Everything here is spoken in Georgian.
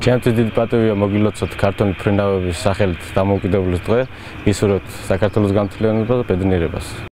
ჩემთვის დიდი პატივია მოგილოცოთ ქართული ფრინავების სახელით დამოუკიდებლობის დღე, ისურვებთ საქართველოს განვითარებას და ბედნიერებას.